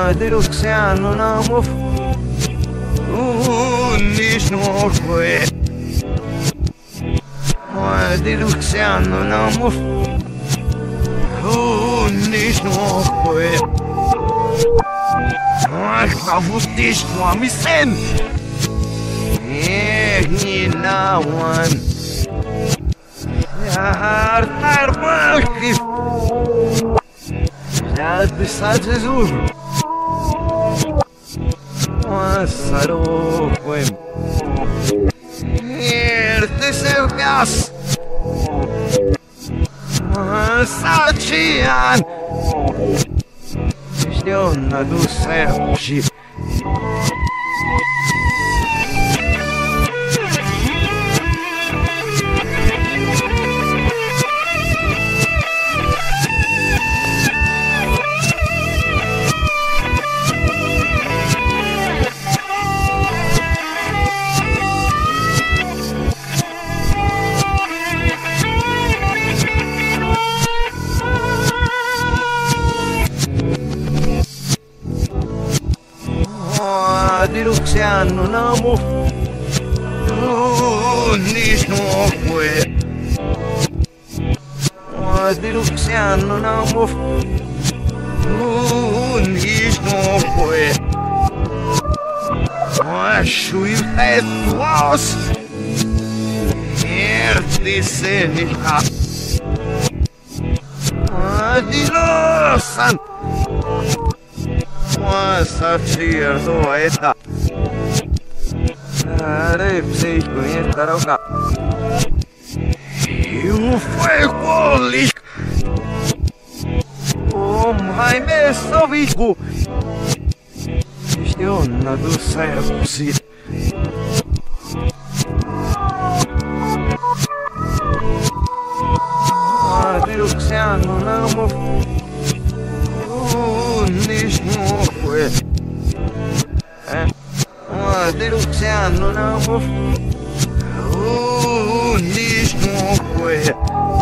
de Luciano Namov nici nu fue de Luciano Namov nici nu fue a avut ești oameni sen ni nawan Iar măchi Já de Jesus Saroquem Ierte seu gás Sacian Estiona do céu de Luciano Namov nici nu fue de Luciano Namov nici nu fue și impetuos ierte senica de losan Să cierto esta Are psei cu esta roca Eu fuegolic O mai mesovicu Știu n-a dus aia pusit De Luciano Namov nici nu fue de Luciano Namov nici nu fue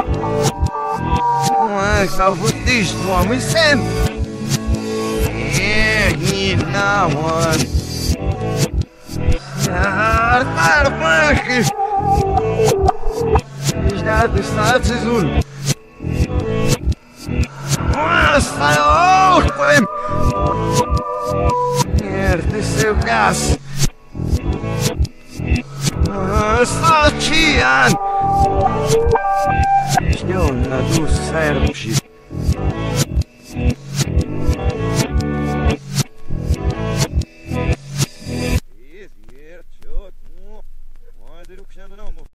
că a avut ești oameni sen ni nawan Iar măchi Ești de Jesus Saroquem Ierte seu gás Sacian Estiona do céu